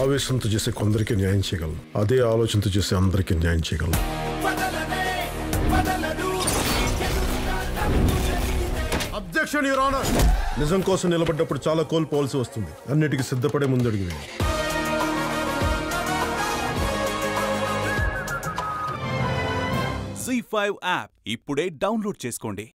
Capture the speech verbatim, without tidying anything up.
ఆవేశంతో చేసే కొందరికి న్యాయం చేయగలను, అదే ఆలోచనతో చేసే అందరికీ న్యాయం చేయగలను. Objection your honour. నిజం కోసం నిలబడ్డప్పుడు చాలా కోల్పోవాల్సి వస్తుంది. అన్నిటికీ సిద్ధపడే ముందడుగు వేయండి. జీ ఫైవ్ యాప్ ఇప్పుడే డౌన్లోడ్ చేసుకోండి.